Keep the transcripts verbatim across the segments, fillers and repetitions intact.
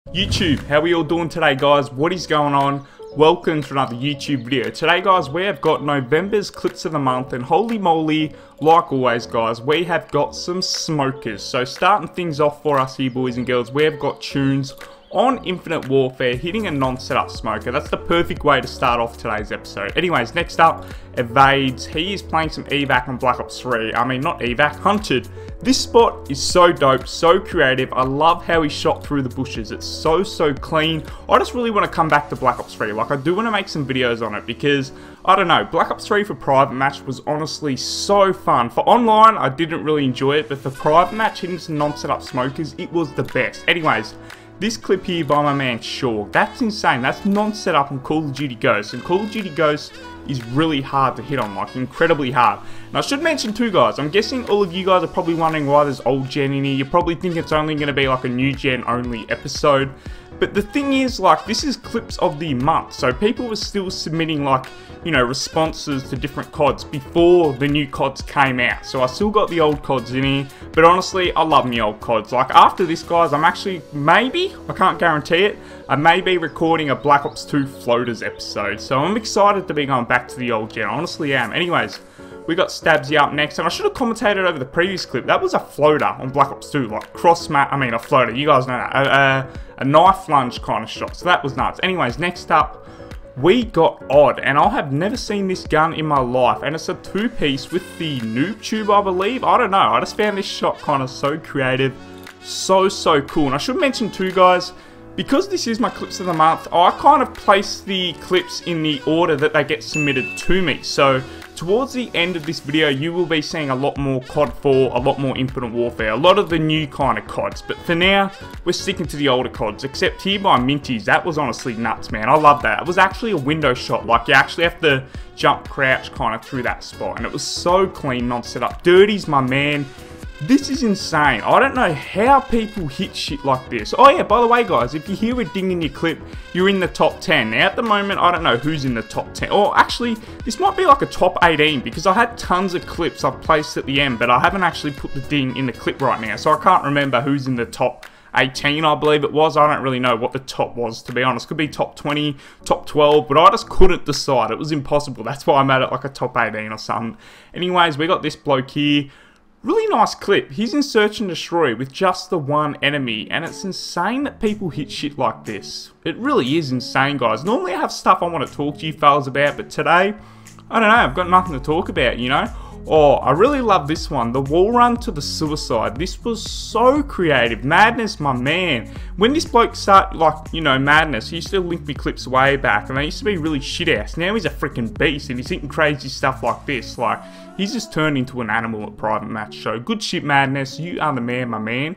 YouTube, how are we all doing today, guys? What is going on? Welcome to another YouTube video. Today, guys, we have got November's clips of the month, and holy moly, like always, guys, we have got some smokers. So starting things off for us here, boys and girls, we have got tunes on Infinite Warfare, hitting a non-setup smoker. That's the perfect way to start off today's episode. Anyways, next up, Evades. He is playing some evac on Black Ops three. I mean, not evac, Hunted. This spot is so dope, so creative. I love how he shot through the bushes. It's so, so clean. I just really want to come back to Black Ops three. Like, I do want to make some videos on it because, I don't know, Black Ops three for private match was honestly so fun. For online, I didn't really enjoy it, but for private match, hitting some non-setup smokers, it was the best. Anyways, this clip here by my man Shorg, that's insane. That's non-setup on Call of Duty Ghosts, and Call of Duty Ghosts is really hard to hit on, like incredibly hard. And I should mention too, guys, I'm guessing all of you guys are probably wondering why there's old gen in here. You probably think it's only going to be like a new gen only episode. But the thing is, like, this is clips of the month, so people were still submitting, like, you know, responses to different C O Ds before the new C O Ds came out. So I still got the old C O Ds in here, but honestly, I love me old C O Ds. Like, after this, guys, I'm actually, maybe, I can't guarantee it, I may be recording a Black Ops two Floaters episode. So I'm excited to be going back to the old gen, I honestly am. Anyways, we got Stabsy up next, and I should have commentated over the previous clip. That was a floater on Black Ops two, like cross mat, I mean a floater, you guys know that, a, a, a knife lunge kind of shot, so that was nuts. Anyways, next up, we got Odd, and I have never seen this gun in my life, and it's a two-piece with the noob tube, I believe. I don't know, I just found this shot kind of so creative, so, so cool. And I should mention too, guys, because this is my clips of the month, I kind of place the clips in the order that they get submitted to me. So towards the end of this video, you will be seeing a lot more C O D four, a lot more Infinite Warfare, a lot of the new kind of C O Ds. But for now, we're sticking to the older C O Ds, except here by Minties. That was honestly nuts, man. I love that. It was actually a window shot. Like, you actually have to jump crouch kind of through that spot. And it was so clean, not set up. Dirty's my man. This is insane. I don't know how people hit shit like this. Oh yeah, by the way, guys, if you hear a ding in your clip, you're in the top ten. Now, at the moment, I don't know who's in the top ten. Or actually, this might be like a top eighteen, because I had tons of clips I've placed at the end, but I haven't actually put the ding in the clip right now, so I can't remember who's in the top eighteen, I believe it was. I don't really know what the top was, to be honest. Could be top twenty, top twelve, but I just couldn't decide. It was impossible. That's why I'm at it like a top eighteen or something. Anyways, we got this bloke here. Really nice clip. He's in Search and Destroy with just the one enemy, and it's insane that people hit shit like this. It really is insane, guys. Normally I have stuff I want to talk to you fellas about, but today, I don't know, I've got nothing to talk about, you know? Oh, I really love this one. The wall run to the suicide. This was so creative. Madness, my man. When this bloke started, like, you know, Madness, he used to link me clips way back, and they used to be really shit ass. Now he's a freaking beast, and he's hitting crazy stuff like this. Like, he's just turned into an animal at private match. So, good shit, Madness. You are the man, my man.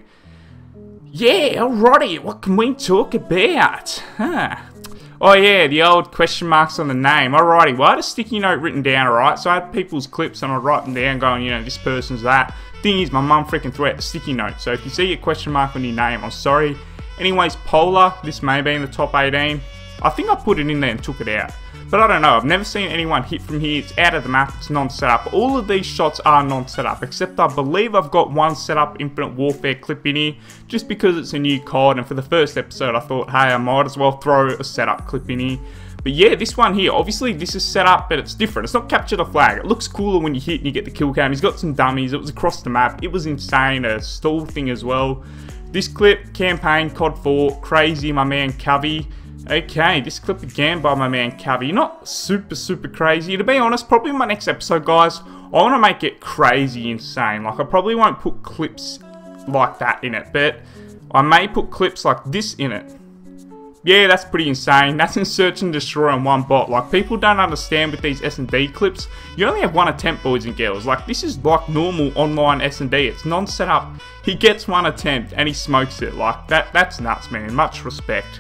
Yeah, alrighty. What can we talk about? Huh. Oh yeah, the old question marks on the name. Alrighty, well I had a sticky note written down, alright? So I had people's clips and I write them down going, you know, this person's that. Thing is, my mum freaking threw out the sticky note. So if you see a question mark on your name, I'm sorry. Anyways, Polar, this may be in the top eighteen. I think I put it in there and took it out. But I don't know, I've never seen anyone hit from here. It's out of the map, it's non-setup. All of these shots are non-setup, except I believe I've got one setup Infinite Warfare clip in here, just because it's a new C O D, and for the first episode I thought, hey, I might as well throw a setup clip in here. But yeah, this one here, obviously this is set up, but it's different. It's not capture the flag. It looks cooler when you hit and you get the kill cam. He's got some dummies, it was across the map. It was insane, a stall thing as well. This clip, campaign, C O D four, crazy, my man Covey. Okay, this clip again by my man Covey. Not super, super crazy. To be honest, probably in my next episode, guys, I want to make it crazy insane. Like, I probably won't put clips like that in it, but I may put clips like this in it. Yeah, that's pretty insane. That's in Search and Destroy on one bot. Like, people don't understand with these S and D clips, you only have one attempt, boys and girls. Like, this is like normal online S and D. It's non-setup. He gets one attempt and he smokes it. Like, that. that's nuts, man. Much respect.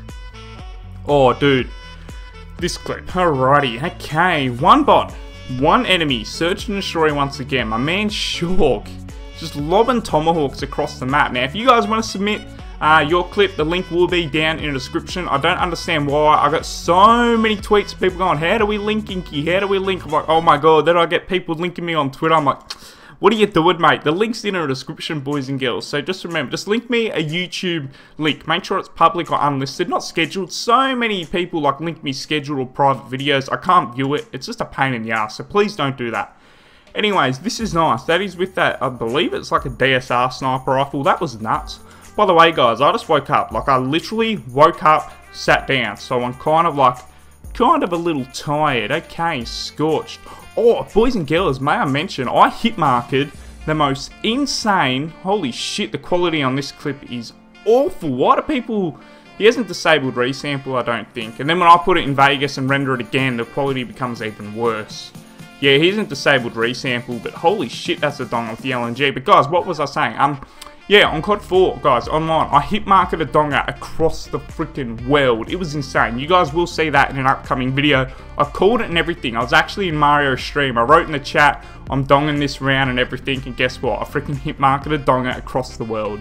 Oh, dude. This clip. Alrighty. Okay. One bot. One enemy. Search and Destroy once again. My man Shorg. Just lobbing tomahawks across the map. Now, if you guys want to submit uh, your clip, the link will be down in the description. I don't understand why. I got so many tweets of people going, how do we link Inky? How do we link? I'm like, oh my god. Then I get people linking me on Twitter. I'm like, what are you doing, mate? The link's in the description, boys and girls. So just remember, just link me a YouTube link. Make sure it's public or unlisted, not scheduled. So many people like link me scheduled or private videos. I can't view it. It's just a pain in the ass. So please don't do that. Anyways, this is nice. That is with that, I believe it's like a D S R sniper rifle. That was nuts. By the way, guys, I just woke up. Like, I literally woke up, sat down. So I'm kind of like, kind of a little tired. Okay, scorched. Oh, boys and girls, may I mention, I hit marked the most insane, holy shit, the quality on this clip is awful. Why do people, he hasn't disabled resample, I don't think. And then when I put it in Vegas and render it again, the quality becomes even worse. Yeah, he hasn't disabled resample, but holy shit, that's a dong with the L N G. But guys, what was I saying? Um, yeah, on C O D four, guys, online, I hit marked a donger across the freaking world. It was insane. You guys will see that in an upcoming video. I called it and everything. I was actually in Mario's stream. I wrote in the chat, I'm donging this round and everything, and guess what? I freaking hit marked a donger across the world.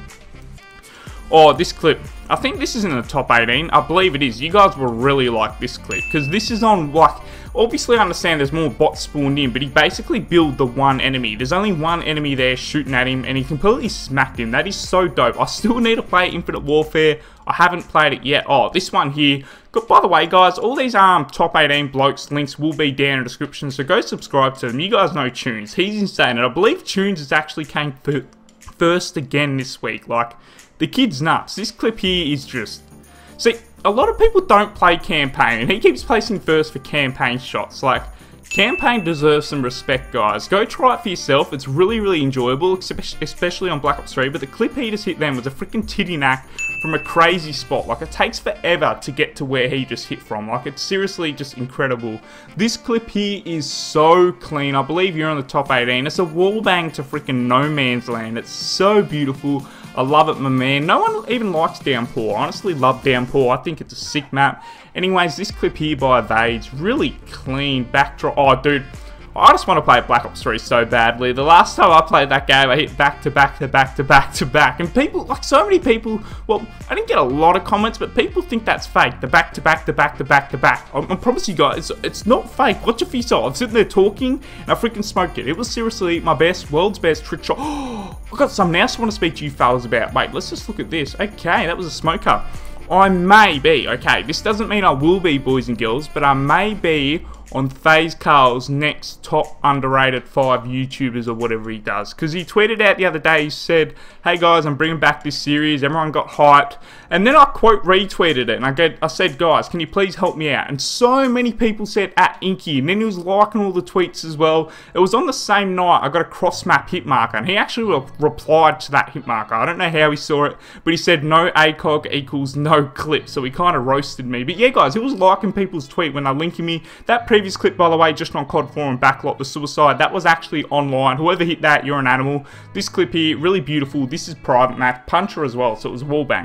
Oh, this clip. I think this is in the top eighteen. I believe it is. You guys will really like this clip, because this is on, like, obviously I understand there's more bots spawned in, but he basically built the one enemy. There's only one enemy there shooting at him, and he completely smacked him. That is so dope. I still need to play Infinite Warfare. I haven't played it yet. Oh, this one here. But by the way, guys, all these um top eighteen blokes links will be down in the description, so go subscribe to them. You guys know Tunes. He's insane, and I believe Tunes has actually came first again this week. Like, the kid's nuts. This clip here is just... See, a lot of people don't play campaign, and he keeps placing first for campaign shots. Like, campaign deserves some respect, guys. Go try it for yourself. It's really, really enjoyable, especially on Black Ops three. But the clip he just hit then was a freaking titty knack from a crazy spot. Like, it takes forever to get to where he just hit from. Like, it's seriously just incredible. This clip here is so clean. I believe you're on the top eighteen. It's a wallbang to freaking no man's land. It's so beautiful. I love it, my man. No one even likes Downpour. I honestly love Downpour. I think it's a sick map. Anyways, this clip here by Vades, really clean backdrop. Oh, dude, I just want to play Black Ops three so badly. The last time I played that game, I hit back to back to back to back to back. And people, like so many people, well, I didn't get a lot of comments, but people think that's fake. The back to back to back to back to back. I, I promise you guys, it's, it's not fake. Watch it for yourself. I'm sitting there talking, and I freaking smoked it. It was seriously my best, world's best trick shot. Oh, I got something else I want to speak to you fellas about. Wait, let's just look at this. Okay, that was a smoker. I may be, okay, this doesn't mean I will be, boys and girls, but I may be on FaZe Carl's next top underrated five YouTubers or whatever he does. Because he tweeted out the other day, he said, hey guys, I'm bringing back this series, everyone got hyped. And then I quote retweeted it, and I, get, I said, guys, can you please help me out? And so many people said, at Inky, and then he was liking all the tweets as well. It was on the same night I got a cross-map hit marker, and he actually re replied to that hit marker. I don't know how he saw it, but he said, no ACOG equals no clip, so he kind of roasted me. But yeah, guys, he was liking people's tweet when they're linking me. That previous clip, by the way, just on C O D four and Backlot, the suicide, that was actually online. Whoever hit that, you're an animal. This clip here, really beautiful. This is private map, puncher as well, so it was wallbang.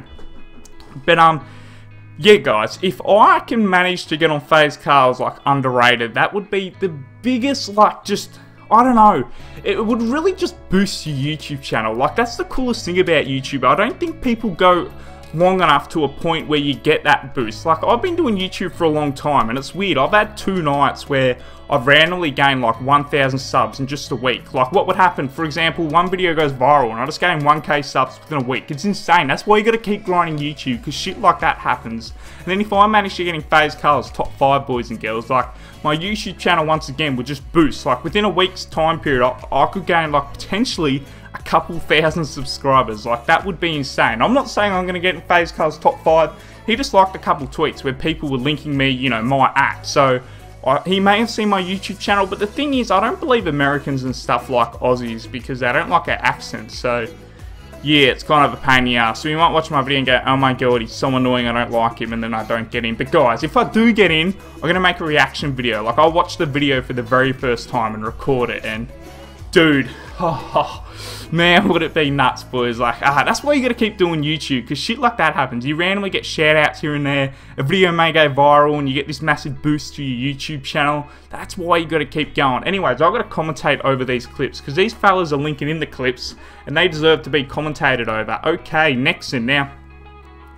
But um, yeah, guys, if I can manage to get on FaZe Carl's like underrated, that would be the biggest, like, just, I don't know, it would really just boost your YouTube channel. Like, that's the coolest thing about YouTube. I don't think people go long enough to a point where you get that boost. Like, I've been doing YouTube for a long time, and it's weird. I've had two nights where I've randomly gained like one thousand subs in just a week. Like, what would happen, for example, one video goes viral and I just gain one K subs within a week. It's insane. That's why you gotta keep grinding YouTube, because shit like that happens. And then if I manage to get in FaZe Carl's top five, boys and girls, like, my YouTube channel once again would just boost. Like, within a week's time period, I, I could gain like potentially a couple thousand subscribers. Like, that would be insane. I'm not saying I'm going to get in FaZe Carl's top five. He just liked a couple tweets where people were linking me, you know, my act. So, I, he may have seen my YouTube channel, but the thing is, I don't believe Americans and stuff like Aussies, because they don't like our accents. So, yeah, it's kind of a pain in the ass. So you might watch my video and go, oh my god, he's so annoying, I don't like him, and then I don't get in. But guys, if I do get in, I'm going to make a reaction video. Like, I'll watch the video for the very first time and record it, and dude, oh, oh, man, would it be nuts, boys. Like, ah, that's why you gotta keep doing YouTube, because shit like that happens. You randomly get shout-outs here and there, a video may go viral, and you get this massive boost to your YouTube channel. That's why you gotta keep going. Anyways, I've gotta commentate over these clips, because these fellas are linking in the clips, and they deserve to be commentated over. Okay, Nexon. Now,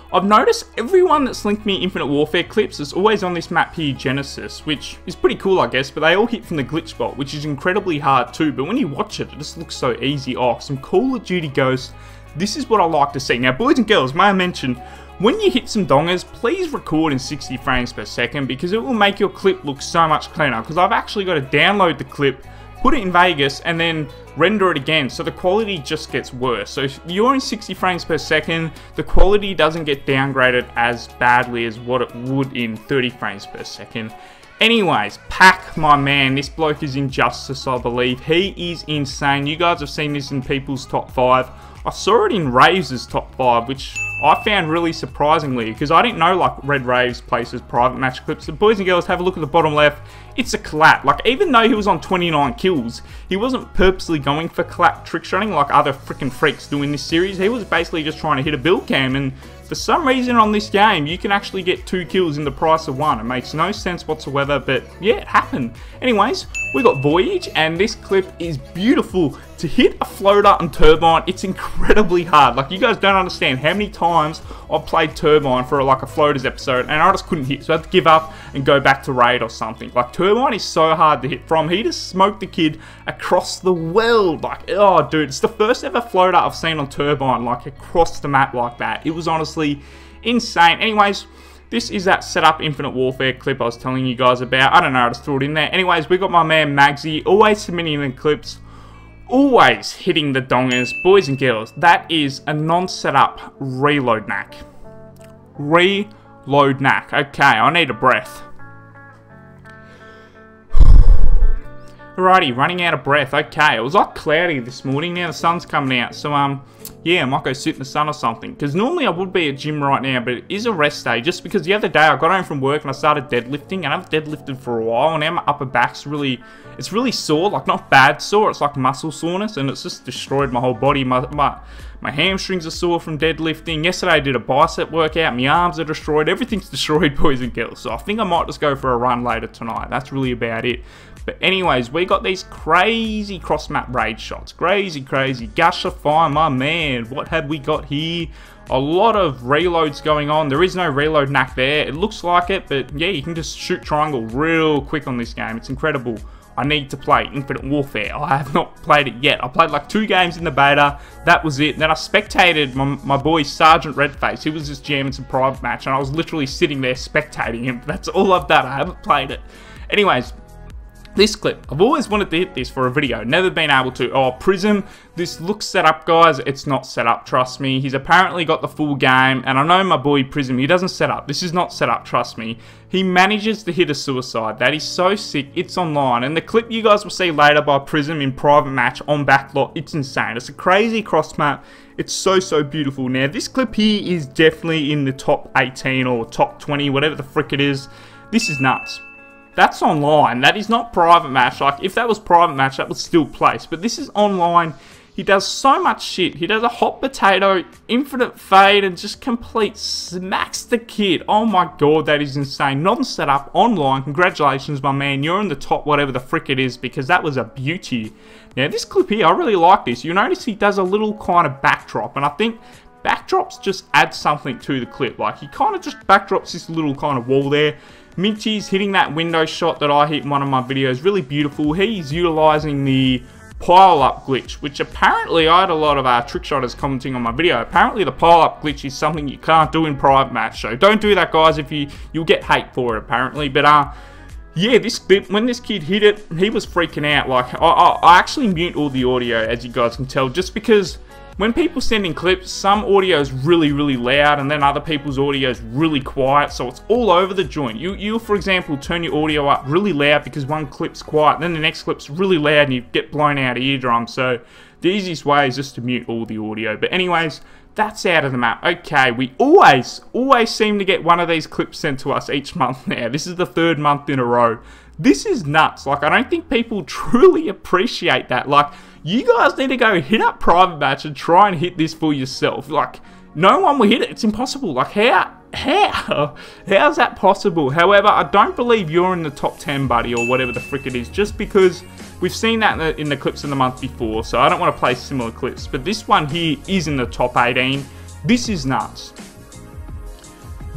I've noticed everyone that's linked me Infinite Warfare clips is always on this map here, Genesis, which is pretty cool, I guess, but they all hit from the glitch spot, which is incredibly hard too, but when you watch it, it just looks so easy. Oh, some Call of Duty Ghosts. This is what I like to see. Now, boys and girls, may I mention, when you hit some dongers, please record in sixty frames per second, because it will make your clip look so much cleaner, because I've actually got to download the clip, put it in Vegas, and then render it again, so the quality just gets worse. So if you're in sixty frames per second, the quality doesn't get downgraded as badly as what it would in thirty frames per second. Anyways, Pack, my man, this bloke is Injustice, I believe. He is insane. You guys have seen this in people's top five. I saw it in Raves' top five, which I found really surprisingly, because I didn't know like Red Raves places private match clips. So boys and girls, have a look at the bottom left. It's a collat. Like, even though he was on twenty-nine kills, he wasn't purposely going for collat trick shotting like other freaking freaks do in this series. He was basically just trying to hit a build cam, and for some reason on this game, you can actually get two kills in the price of one. It makes no sense whatsoever, but yeah, it happened. Anyways, we got Voyage, and this clip is beautiful. To hit a floater on Turbine, it's incredibly hard. Like, you guys don't understand how many times I've played Turbine for like a floaters episode, and I just couldn't hit, so I had to give up and go back to Raid or something. Like, Turbine is so hard to hit from. He just smoked the kid across the world. Like, oh dude, it's the first ever floater I've seen on Turbine, like across the map like that. It was honestly insane. Anyways, this is that setup Infinite Warfare clip I was telling you guys about. I don't know, I just threw it in there. Anyways, we got my man Magsy, always submitting the clips, always hitting the dongers. Boys and girls, that is a non-setup reload knack. Reload knack. Okay, I need a breath. Alrighty, running out of breath. Okay, it was like cloudy this morning. Now the sun's coming out. So, um, yeah, I might go sit in the sun or something. Because normally I would be at gym right now, but it is a rest day. Just because the other day I got home from work and I started deadlifting. And I've deadlifted for a while. And now my upper back's really, it's really sore. Like, not bad sore. It's like muscle soreness. And it's just destroyed my whole body. My, my, my hamstrings are sore from deadlifting. Yesterday I did a bicep workout. My arms are destroyed. Everything's destroyed, boys and girls. So I think I might just go for a run later tonight. That's really about it. But anyways, we got these crazy cross-map raid shots. Crazy, crazy. Gusher Fire, my man. What have we got here? A lot of reloads going on. There is no reload knack there. It looks like it, but yeah, you can just shoot triangle real quick on this game. It's incredible. I need to play Infinite Warfare. I have not played it yet. I played like two games in the beta. That was it. Then I spectated my, my boy Sergeant Redface. He was just jamming some private match, and I was literally sitting there spectating him. That's all I've done. I haven't played it. Anyways, this clip, I've always wanted to hit this for a video, never been able to. Oh, Prism, this looks set up, guys. It's not set up, trust me. He's apparently got the full game, and I know my boy Prism, he doesn't set up. This is not set up, trust me. He manages to hit a suicide. That is so sick. It's online, and the clip you guys will see later by Prism in private match on backlot, it's insane. It's a crazy cross map. It's so, so beautiful. Now, this clip here is definitely in the top eighteen or top twenty, whatever the frick it is. This is nuts. That's online. That is not private match. Like, if that was private match, that would still place. But this is online. He does so much shit. He does a hot potato, infinite fade, and just complete smacks the kid. Oh my god, that is insane. Non-setup, online. Congratulations, my man. You're in the top whatever the frick it is, because that was a beauty. Now, this clip here, I really like this. You notice he does a little kind of backdrop, and I think backdrops just add something to the clip. Like, he kind of just backdrops this little kind of wall there. Minty's hitting that window shot that I hit in one of my videos. Really beautiful. He's utilizing the pile-up glitch, which apparently I had a lot of uh, trick shotters commenting on my video. Apparently the pile-up glitch is something you can't do in private match. So don't do that, guys. If you, you'll get hate for it, apparently. But uh, yeah, this clip, when this kid hit it, he was freaking out. Like, I, I, I actually mute all the audio, as you guys can tell, just because when people send in clips, some audio is really, really loud, and then other people's audio is really quiet, so it's all over the joint. You, you, for example, turn your audio up really loud because one clip's quiet, then the next clip's really loud and you get blown out of eardrums. So the easiest way is just to mute all the audio. But anyways, that's out of the map. Okay, we always, always seem to get one of these clips sent to us each month now. This is the third month in a row. This is nuts. Like, I don't think people truly appreciate that. Like, you guys need to go hit up private match and try and hit this for yourself. Like, no one will hit it. It's impossible. Like, how? How? How's that possible? However, I don't believe you're in the top ten, buddy, or whatever the frick it is, just because we've seen that in the, in the clips of the month before, so I don't want to play similar clips. But this one here is in the top eighteen. This is nuts.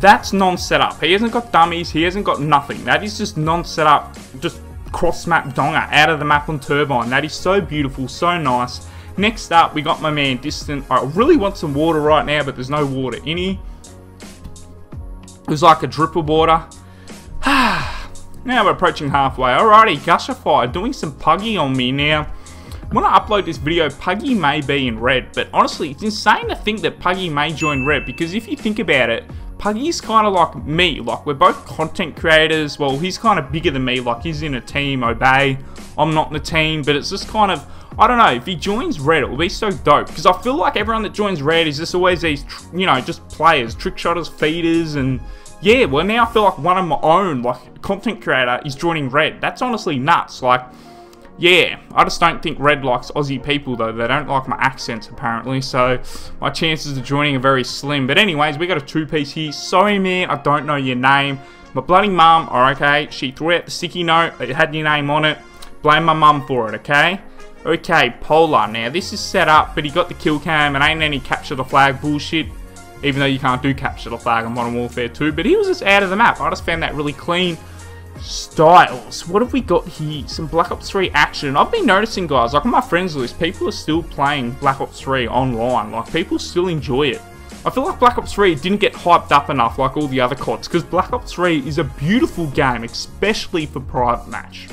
That's non-setup. He hasn't got dummies. He hasn't got nothing. That is just non-setup. Just cross-map Donga out of the map on Turbine. That is so beautiful, so nice. Next up, we got my man Distant. I really want some water right now, but there's no water in here. There's like a drip of water. Now we're approaching halfway. Alrighty, Gushify doing some Puggy on me now. When I upload this video, Puggy may be in red, but honestly, it's insane to think that Puggy may join red, because if you think about it, Puggy's kind of like me. Like, we're both content creators. Well, he's kind of bigger than me. Like, he's in a team, Obey. I'm not in the team, but it's just kind of, I don't know, if he joins red, it will be so dope, because I feel like everyone that joins red is just always these, you know, just players, trick shotters, feeders, and yeah, well, now I feel like one of my own, like, content creator is joining red. That's honestly nuts. Like, yeah, I just don't think red likes Aussie people, though. They don't like my accents, apparently, so my chances of joining are very slim. But anyways, we got a two-piece here. Sorry, man, I don't know your name. My bloody mum, or okay, she threw out the sticky note. It had your name on it. Blame my mum for it, okay? Okay, Polar. Now, this is set up, but he got the kill cam, and ain't any capture the flag bullshit. Even though you can't do capture the flag on Modern Warfare two. But he was just out of the map. I just found that really clean. Styles. What have we got here? Some Black Ops three action. I've been noticing, guys, like on my friends list, people are still playing Black Ops three online. Like, people still enjoy it. I feel like Black Ops three didn't get hyped up enough like all the other C O Ds. Because Black Ops three is a beautiful game, especially for private match.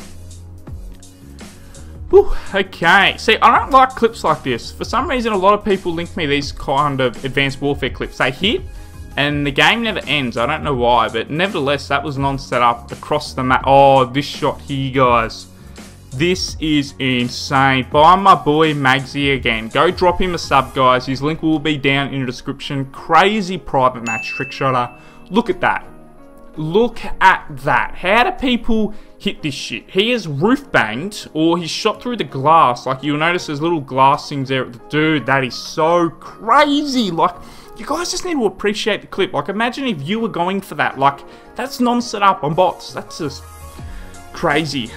Whew, okay, see, I don't like clips like this. For some reason, a lot of people link me these kind of Advanced Warfare clips. They hit, and the game never ends. I don't know why, but nevertheless, that was non-set up across the map. Oh, this shot here, guys. This is insane. By my boy Magsy again. Go drop him a sub, guys. His link will be down in the description. Crazy private match trick shotter. Look at that. Look at that. How do people hit this shit? He is roof banged, or he's shot through the glass. Like, you'll notice there's little glass things there. Dude, that is so crazy. Like, you guys just need to appreciate the clip. Like, imagine if you were going for that. Like, that's non-set up on bots. That's just crazy.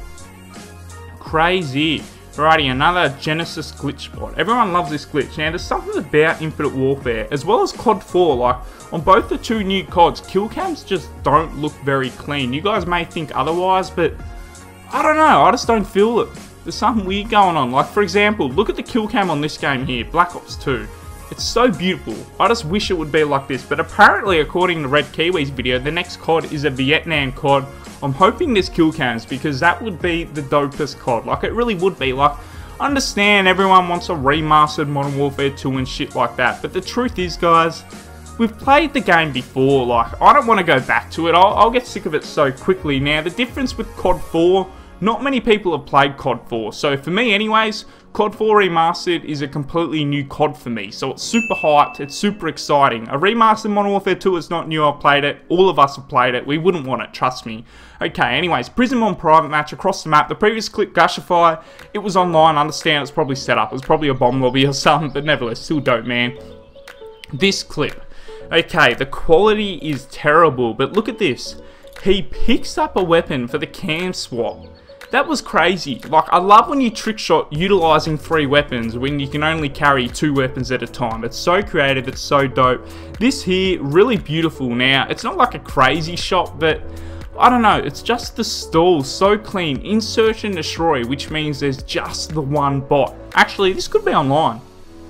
Crazy. Alrighty, another Genesis glitch bot. Everyone loves this glitch. Now, there's something about Infinite Warfare, as well as C O D four, like, on both the two new C O Ds, kill cams just don't look very clean. You guys may think otherwise, but I don't know, I just don't feel it. There's something weird going on. Like, for example, look at the kill cam on this game here, Black Ops two. It's so beautiful. I just wish it would be like this, but apparently, according to Red Kiwi's video, the next C O D is a Vietnam C O D. I'm hoping there's kill cams, because that would be the dopest C O D. Like, it really would be. Like, I understand everyone wants a remastered Modern Warfare two and shit like that, but the truth is, guys, we've played the game before. Like, I don't want to go back to it. I'll, I'll get sick of it so quickly. Now, the difference with C O D four, not many people have played C O D four. So, for me anyways, C O D four Remastered is a completely new C O D for me. So, it's super hyped. It's super exciting. A remastered Modern Warfare two is not new. I've played it. All of us have played it. We wouldn't want it. Trust me. Okay, anyways, Prism on private match across the map. The previous clip, Gushify, it was online. I understand it's probably set up. It was probably a bomb lobby or something, but nevertheless, still dope, man. This clip. Okay, the quality is terrible, but look at this. He picks up a weapon for the cam swap. That was crazy. Like, I love when you trick shot utilizing three weapons when you can only carry two weapons at a time. It's so creative, it's so dope. This here, really beautiful. Now, it's not like a crazy shot, but I don't know, it's just the stall, so clean. Insert and destroy, which means there's just the one bot. Actually, this could be online.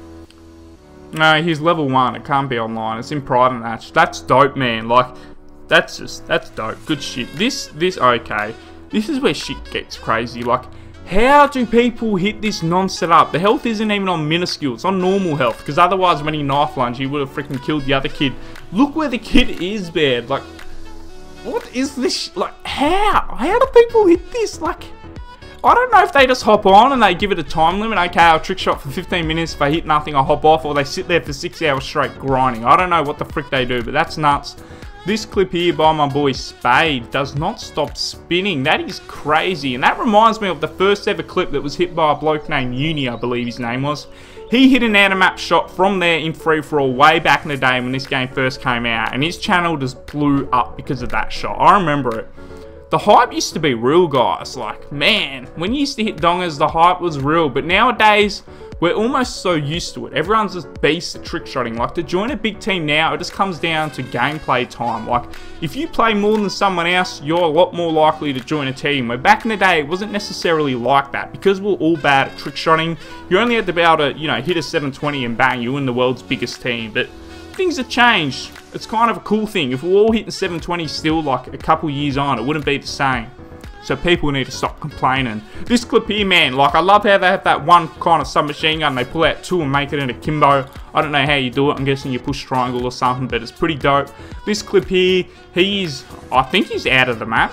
No, he's level one, it can't be online. It's in private match. That's dope, man. Like, that's just, that's dope. Good shit. This, this, okay. This is where shit gets crazy. Like, how do people hit this non-set up? The health isn't even on minuscule. It's on normal health. Because otherwise, when he knife lunged, he would have freaking killed the other kid. Look where the kid is, man. Like, what is this? Like, how? How do people hit this? Like, I don't know if they just hop on and they give it a time limit. Okay, I'll trick shot for fifteen minutes. If I hit nothing, I'll hop off. Or they sit there for six hours straight grinding. I don't know what the frick they do, but that's nuts. This clip here by my boy Spade does not stop spinning. That is crazy. And that reminds me of the first ever clip that was hit by a bloke named Uni, I believe his name was. He hit an out of map shot from there in free-for-all way back in the day when this game first came out. And his channel just blew up because of that shot. I remember it. The hype used to be real, guys. Like, man, when you used to hit dongers, the hype was real. But nowadays, we're almost so used to it. Everyone's just beast at trick shotting. Like, to join a big team now, it just comes down to gameplay time. Like, if you play more than someone else, you're a lot more likely to join a team. Where back in the day, it wasn't necessarily like that. Because we're all bad at trick shotting, you only had to be able to, you know, hit a seven twenty and bang, you win the world's biggest team. But things have changed. It's kind of a cool thing. If we're all hitting seven twenty still, like, a couple years on, it wouldn't be the same. So people need to stop complaining. This clip here, man, like, I love how they have that one kind of submachine gun. They pull out two and make it into Kimbo. I don't know how you do it. I'm guessing you push triangle or something, but it's pretty dope. This clip here, he's, I think he's out of the map.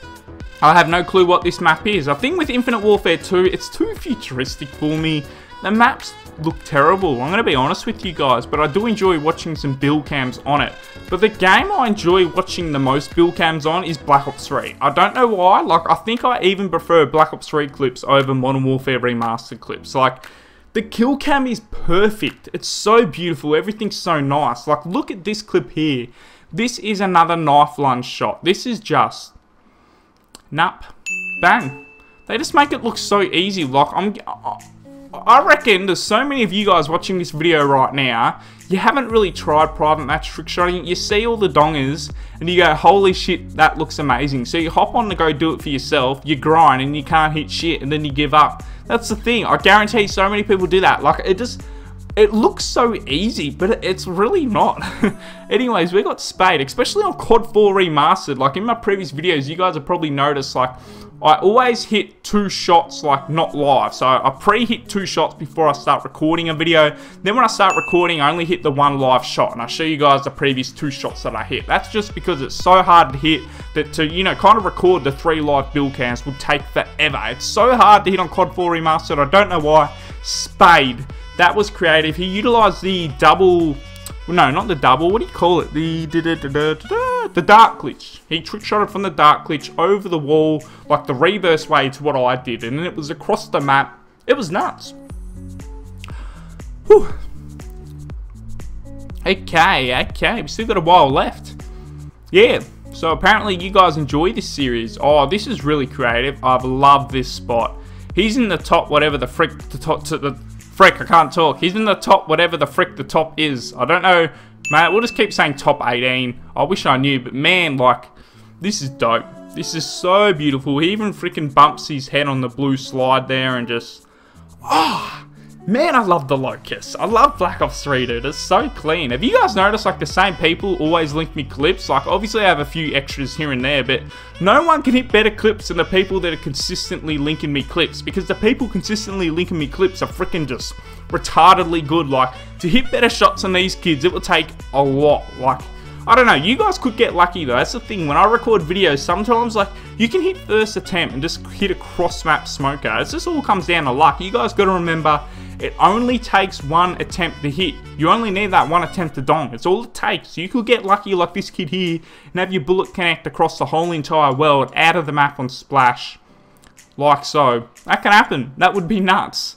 I have no clue what this map is. I think with Infinite Warfare two, it's too futuristic for me. The maps look terrible. I'm going to be honest with you guys, but I do enjoy watching some build cams on it. But the game I enjoy watching the most build cams on is Black Ops three. I don't know why. Like, I think I even prefer Black Ops three clips over Modern Warfare Remastered clips. Like, the kill cam is perfect. It's so beautiful. Everything's so nice. Like, look at this clip here. This is another knife lunge shot. This is just... Nup. Bang. They just make it look so easy. Like, I'm... I reckon there's so many of you guys watching this video right now, you haven't really tried private match trick shotting. You see all the dongers and you go, holy shit, that looks amazing. So you hop on to go do it for yourself, you grind and you can't hit shit and then you give up. That's the thing. I guarantee so many people do that. Like, it just, it looks so easy, but it's really not. Anyways, we got Spade, especially on C O D four Remastered. Like, in my previous videos, you guys have probably noticed, like, I always hit two shots, like, not live. So I pre-hit two shots before I start recording a video. Then when I start recording, I only hit the one live shot. And I show you guys the previous two shots that I hit. That's just because it's so hard to hit that to, you know, kind of record the three live build cams would take forever. It's so hard to hit on C O D four Remastered. I don't know why. Spade. That was creative. He utilized the double... No, not the double. What do you call it? The da, da, da, da, da, the dark glitch. He trick shotted from the dark glitch over the wall, like the reverse way to what I did, and then it was across the map. It was nuts. Whew. Okay, okay. We still got a while left. Yeah. So apparently you guys enjoy this series. Oh, this is really creative. I've loved this spot. He's in the top, whatever the frick the top to the. Frick, I can't talk. He's in the top, whatever the frick the top is. I don't know, man. We'll just keep saying top eighteen. I wish I knew, but man, like, this is dope. This is so beautiful. He even freaking bumps his head on the blue slide there and just... Oh, man, I love the Locust. I love Black Ops three, dude. It's so clean. Have you guys noticed, like, the same people always link me clips? Like, obviously I have a few extras here and there, but no one can hit better clips than the people that are consistently linking me clips, because the people consistently linking me clips are freaking just retardedly good. Like, to hit better shots than these kids, it will take a lot. Like, I don't know, you guys could get lucky though. That's the thing, when I record videos, sometimes, like, you can hit first attempt and just hit a cross-map smoker. It just all comes down to luck. You guys got to remember, it only takes one attempt to hit. You only need that one attempt to dong. It's all it takes. You could get lucky like this kid here and have your bullet connect across the whole entire world, out of the map on splash. Like so. That can happen. That would be nuts.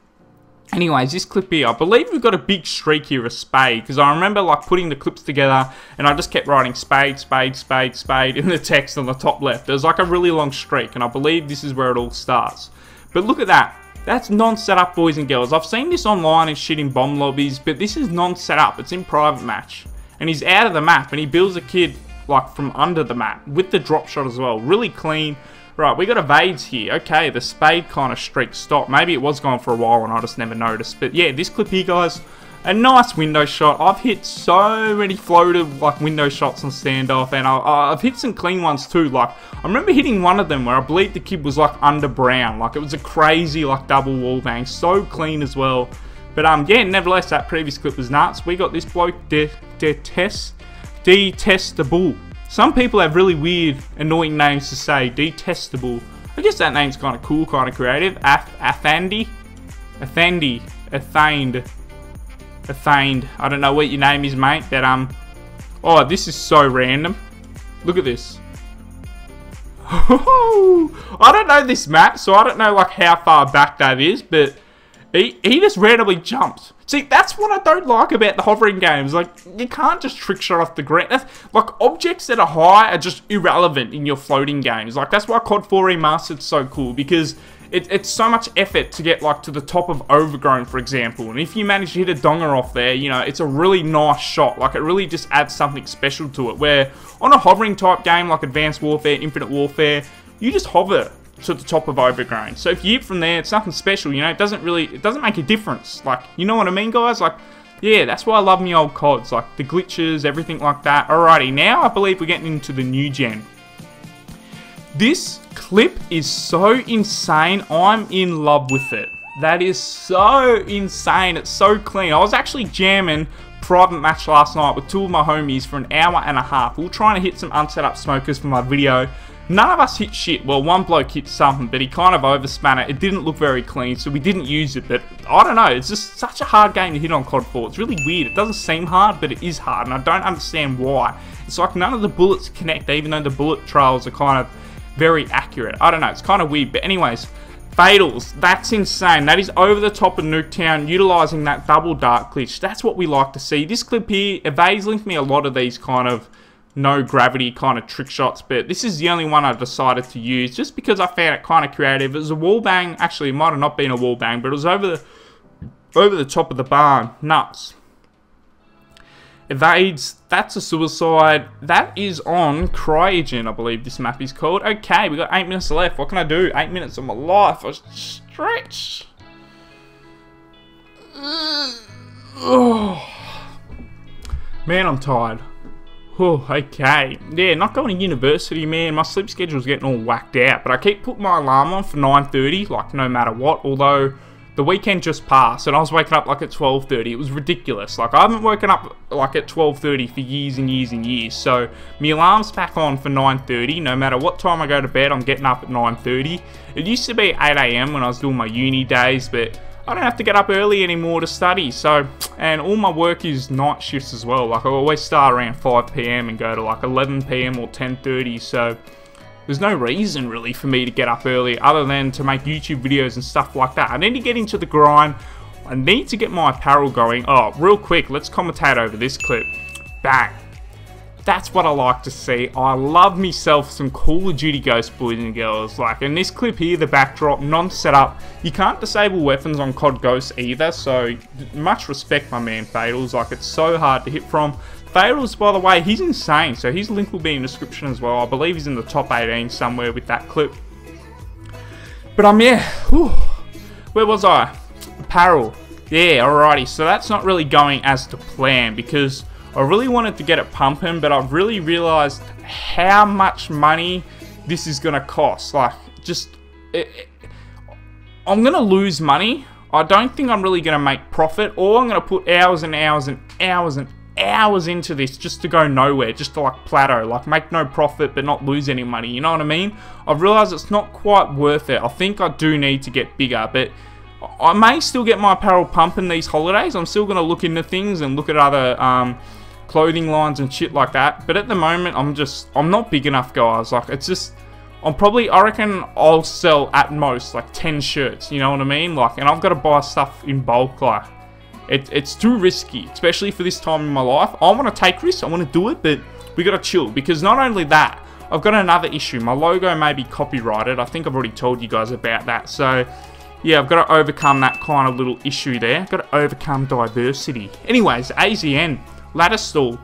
Anyways, this clip here, I believe we've got a big streak here of Spade, because I remember, like, putting the clips together and I just kept writing Spade, Spade, Spade, Spade in the text on the top left. There's like a really long streak, and I believe this is where it all starts. But look at that. That's non-setup, boys and girls. I've seen this online and shit in bomb lobbies, but this is non-setup. It's in private match. And he's out of the map, and he builds a kid, like, from under the map, with the drop shot as well. Really clean. Right, we got evades here. Okay, the Spade kind of streak stopped. Maybe it was gone for a while and I just never noticed. But yeah, this clip here, guys, a nice window shot. I've hit so many floated, like, window shots on standoff, and I, I've hit some clean ones too. Like, I remember hitting one of them where I believe the kid was, like, under brown. Like, it was a crazy, like, double wall bang. So clean as well. But, um, yeah, nevertheless, that previous clip was nuts. We got this bloke, De Detest, Detestable. Some people have really weird, annoying names to say. Detestable. I guess that name's kind of cool, kind of creative. Ath Athandi? Athandi. Athained. Athained. I don't know what your name is, mate, but, um... oh, this is so random. Look at this. I don't know this map, so I don't know, like, how far back that is, but he, he just randomly jumps. See, that's what I don't like about the hovering games. Like, you can't just trick shot off the ground. That's, like, objects that are high are just irrelevant in your floating games. Like, that's why C O D four Remastered is so cool, because it, it's so much effort to get like to the top of Overgrown, for example. And if you manage to hit a donger off there, you know, it's a really nice shot. Like, it really just adds something special to it. Where on a hovering type game like Advanced Warfare, Infinite Warfare, you just hover to the top of Overgrown. So if you hit from there, it's nothing special, you know, it doesn't really, it doesn't make a difference. Like, you know what I mean, guys? Like, yeah, that's why I love me old C O Ds, like the glitches, everything like that. Alrighty, now I believe we're getting into the new gen. This clip is so insane, I'm in love with it. That is so insane, it's so clean. I was actually jamming private match last night with two of my homies for an hour and a half. We were trying to hit some unset up smokers for my video. None of us hit shit. Well, one bloke hit something, but he kind of overspan it. It didn't look very clean, so we didn't use it. But I don't know, it's just such a hard game to hit on C O D four. It's really weird. It doesn't seem hard, but it is hard, and I don't understand why. It's like none of the bullets connect, even though the bullet trails are kind of very accurate. I don't know, it's kind of weird. But anyways, Fatals, that's insane. That is over the top of Nuketown, utilising that double dark glitch. That's what we like to see. This clip here, Evades linked me a lot of these kind of no gravity kind of trick shots, but this is the only one I decided to use just because I found it kind of creative. It was a wall bang. Actually, it might have not been a wall bang, but it was over the over the top of the barn. Nuts. Evades, that's a suicide. That is on Cryogen, I believe this map is called. Okay, we got eight minutes left. What can I do? Eight minutes of my life. I stretch. Oh. Man, I'm tired. Oh, okay. Yeah, not going to university, man. My sleep schedule's getting all whacked out. But I keep putting my alarm on for nine thirty, like no matter what. Although, the weekend just passed and I was waking up like at twelve thirty. It was ridiculous. Like, I haven't woken up like at twelve thirty for years and years and years. So, my alarm's back on for nine thirty. No matter what time I go to bed, I'm getting up at nine thirty. It used to be eight A M when I was doing my uni days, but I don't have to get up early anymore to study. So, and all my work is night shifts as well. Like, I always start around five P M and go to like eleven P M or ten thirty. So, there's no reason really for me to get up early other than to make YouTube videos and stuff like that. I need to get into the grind. I need to get my apparel going. Oh, real quick, let's commentate over this clip. Bang. That's what I like to see. I love myself some Call of Duty Ghost, boys and girls. Like, in this clip here, the backdrop, non-setup. You can't disable weapons on C O D Ghost either, so much respect, my man, Fatals. Like, it's so hard to hit from. Fatals, by the way, he's insane, so his link will be in the description as well. I believe he's in the top eighteen somewhere with that clip. But um, yeah, whew. Where was I? Apparel. Yeah, alrighty, so that's not really going as to plan because I really wanted to get it pumping, but I've really realised how much money this is going to cost. Like, just, it, it, I'm going to lose money. I don't think I'm really going to make profit, or I'm going to put hours and hours and hours and hours into this just to go nowhere, just to like plateau, like make no profit but not lose any money, you know what I mean? I've realised it's not quite worth it. I think I do need to get bigger, but I may still get my apparel pumping these holidays. I'm still going to look into things and look at other um, clothing lines and shit like that, but at the moment I'm just, I'm not big enough, guys. Like, it's just, I'm probably, I reckon I'll sell at most like ten shirts, you know what I mean? Like, and I've got to buy stuff in bulk. Like, it, it's too risky, especially for this time in my life. I want to take risks, I want to do it, but we got to chill, because not only that, I've got another issue. My logo may be copyrighted. I think I've already told you guys about that. So yeah, I've got to overcome that kind of little issue there. I've got to overcome diversity. Anyways, A Z N, ladder stall.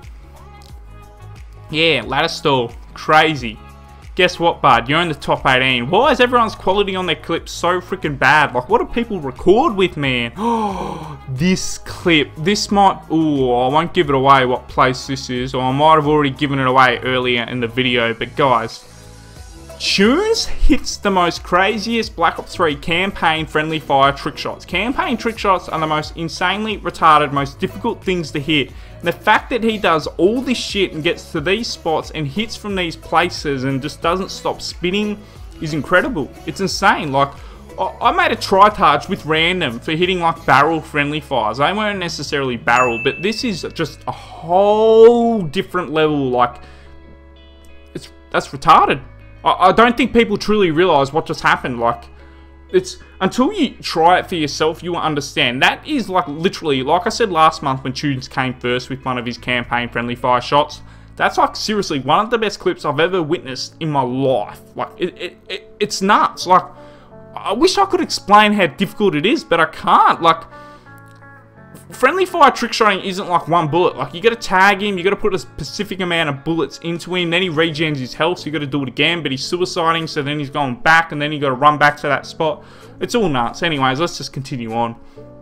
Yeah, ladder stall. Crazy. Guess what, bud? You're in the top eighteen. Why is everyone's quality on their clips so freaking bad? Like, what do people record with, man? Oh, this clip. This might... Ooh, I won't give it away what place this is, or I might have already given it away earlier in the video, but guys, Tunes hits the most craziest Black Ops three campaign friendly fire trick shots. Campaign trick shots are the most insanely retarded, most difficult things to hit. And the fact that he does all this shit and gets to these spots and hits from these places and just doesn't stop spinning is incredible. It's insane. Like, I made a tri-targe with random for hitting like barrel friendly fires. They weren't necessarily barrel, but this is just a whole different level. Like, it's that's retarded. I don't think people truly realise what just happened. Like, it's until you try it for yourself, you will understand. That is like literally, like I said last month when Tunes came first with one of his campaign friendly fire shots. That's like seriously one of the best clips I've ever witnessed in my life. Like, it, it, it it's nuts. Like, I wish I could explain how difficult it is, but I can't. Like, friendly fire trick shotting isn't like one bullet. Like, you gotta tag him, you gotta put a specific amount of bullets into him, then he regens his health, so you gotta do it again, but he's suiciding, so then he's going back, and then you gotta run back to that spot. It's all nuts. Anyways, let's just continue on.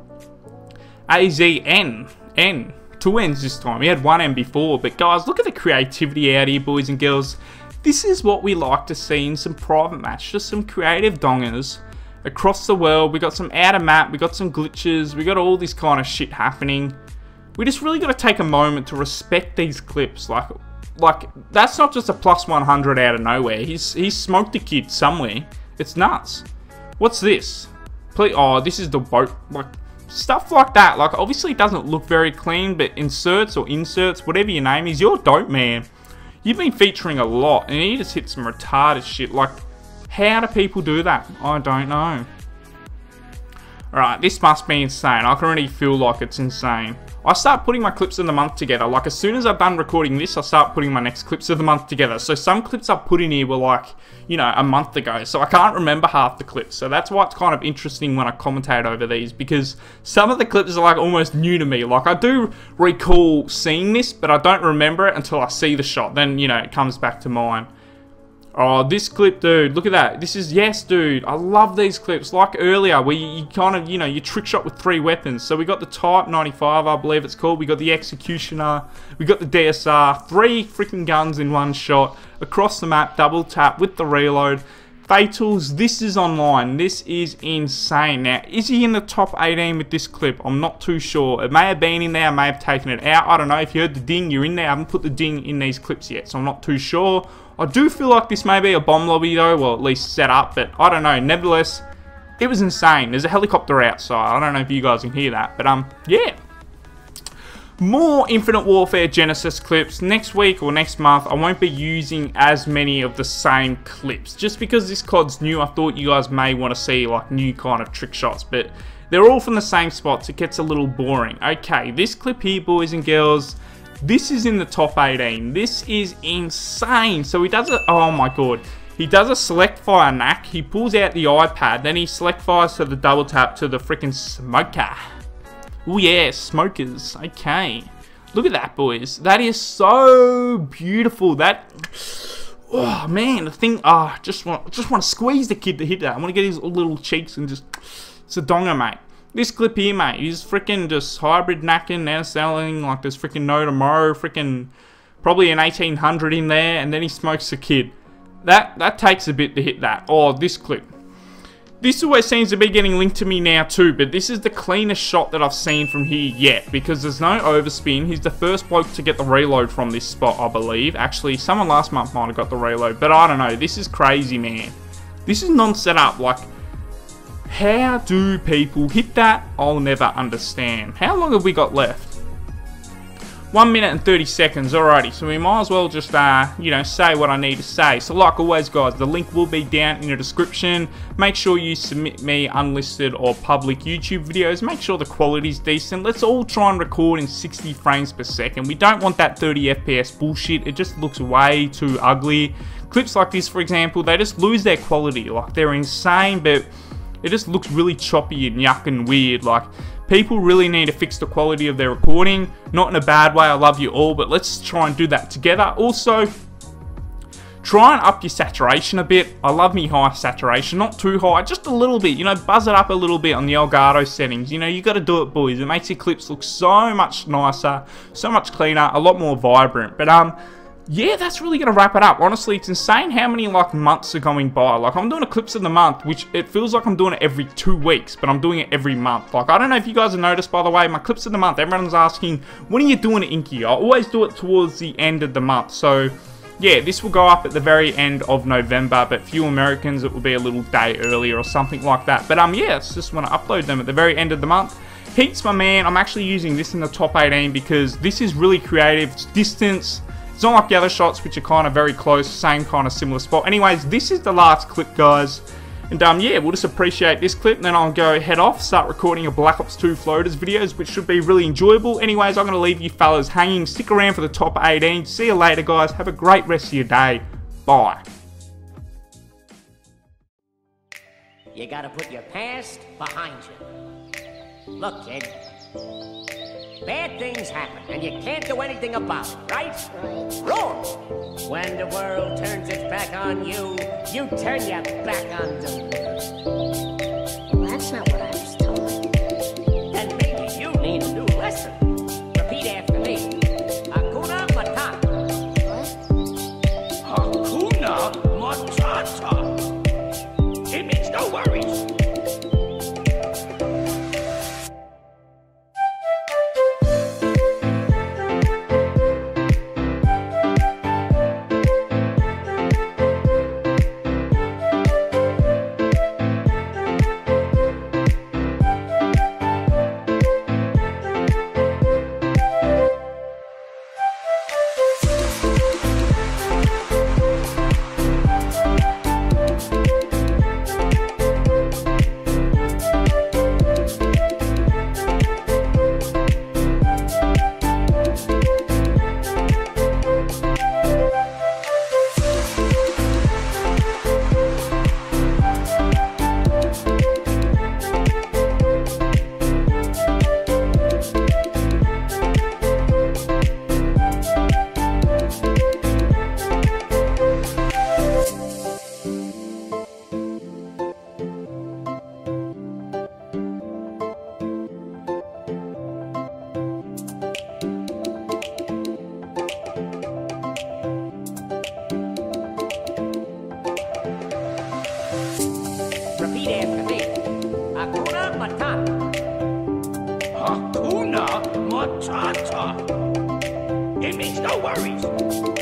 A Z N. N. Two N's this time. He had one N before, but guys, look at the creativity out here, boys and girls. This is what we like to see in some private match. Just some creative dongers across the world. We got some out of map, we got some glitches, we got all this kind of shit happening. We just really got to take a moment to respect these clips. Like, like that's not just a plus one hundred out of nowhere. He's he's smoked a kid somewhere. It's nuts. What's this? Please, oh, this is the boat. Like, stuff like that. Like, obviously it doesn't look very clean, but inserts or inserts, whatever your name is, you're dope, man. You've been featuring a lot, and you just hit some retarded shit. Like, how do people do that? I don't know. Alright, this must be insane. I can already feel like it's insane. I start putting my clips of the month together. Like, as soon as I've done recording this, I start putting my next clips of the month together. So some clips I put in here were like, you know, a month ago. So I can't remember half the clips. So that's why it's kind of interesting when I commentate over these, because some of the clips are like almost new to me. Like, I do recall seeing this, but I don't remember it until I see the shot. Then, you know, it comes back to mind. Oh, this clip, dude, look at that. This is, yes, dude, I love these clips. Like earlier, where you, you kind of, you know, you trick shot with three weapons. So we got the Type ninety-five, I believe it's called. We got the Executioner. We got the D S R. Three freaking guns in one shot. Across the map, double tap with the reload. Fatals, this is online. This is insane. Now, is he in the top eighteen with this clip? I'm not too sure. It may have been in there. I may have taken it out. I don't know. If you heard the ding, you're in there. I haven't put the ding in these clips yet, so I'm not too sure. I do feel like this may be a bomb lobby though, well, at least set up, but I don't know. Nevertheless, it was insane. There's a helicopter outside. I don't know if you guys can hear that, but um, yeah. More Infinite Warfare Genesis clips. Next week or next month, I won't be using as many of the same clips. Just because this C O D's new, I thought you guys may want to see like new kind of trick shots, but they're all from the same spots. It gets a little boring. Okay, this clip here, boys and girls, this is in the top eighteen. This is insane. So he does it. Oh my god. He does a select fire knack. He pulls out the iPad. Then he select fires to the double tap to the freaking smoker. Oh yeah, smokers. Okay. Look at that, boys. That is so beautiful. That. Oh man, the thing. Ah, oh, just want, just want to squeeze the kid to hit that. I want to get his little cheeks and just. It's a donger, mate. This clip here, mate, he's freaking just hybrid knacking, now selling, like there's freaking no tomorrow, freaking probably an eighteen hundred in there, and then he smokes a kid. That that takes a bit to hit that. Oh, this clip. This always seems to be getting linked to me now too, but this is the cleanest shot that I've seen from here yet, because there's no overspin. He's the first bloke to get the reload from this spot, I believe. Actually, someone last month might have got the reload, but I don't know. This is crazy, man. This is non-set up, like... How do people hit that? I'll never understand. How long have we got left? one minute and thirty seconds, alrighty. So we might as well just, uh, you know, say what I need to say. So like always, guys, the link will be down in the description. Make sure you submit me unlisted or public YouTube videos. Make sure the quality's decent. Let's all try and record in sixty frames per second. We don't want that thirty F P S bullshit. It just looks way too ugly. Clips like this, for example, they just lose their quality. Like, they're insane, but... it just looks really choppy and yuck and weird. Like, people really need to fix the quality of their recording. Not in a bad way, I love you all, but let's try and do that together. Also, try and up your saturation a bit. I love me high saturation, not too high, just a little bit. You know, buzz it up a little bit on the Elgato settings. You know, you got to do it, boys. It makes your clips look so much nicer, so much cleaner, a lot more vibrant. But, um... yeah, that's really going to wrap it up. Honestly, it's insane how many, like, months are going by. Like, I'm doing a clips of the month, which it feels like I'm doing it every two weeks, but I'm doing it every month. Like, I don't know if you guys have noticed, by the way, my clips of the month, everyone's asking, when are you doing it, Inky? I always do it towards the end of the month. So, yeah, this will go up at the very end of November, but for you Americans, it will be a little day earlier or something like that. But, um, yeah, it's just want to upload them at the very end of the month. Heats, my man, I'm actually using this in the top eighteen because this is really creative. It's distance. It's not like the other shots, which are kind of very close, same kind of similar spot. Anyways, this is the last clip, guys. And um, yeah, we'll just appreciate this clip, and then I'll go head off, start recording a Black Ops two Floaters videos, which should be really enjoyable. Anyways, I'm going to leave you fellas hanging. Stick around for the top eighteen. See you later, guys. Have a great rest of your day. Bye. You gotta put your past behind you. Look, kid. Bad things happen, and you can't do anything about it, right? Right. Wrong! When the world turns its back on you, you turn your back on the world. Well, that's not what I was told. Then maybe you need a new lesson. Repeat after me. Hakuna Matata. What? Hakuna Matata. It means no worries. Repeat after me. Hakuna Matata. Hakuna Matata. It means no worries.